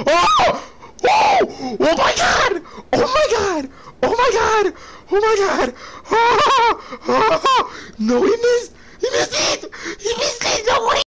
Oh! Oh! Oh my god! Oh my god! Oh my god! Oh my god! Oh! Oh! No, he missed! He missed it!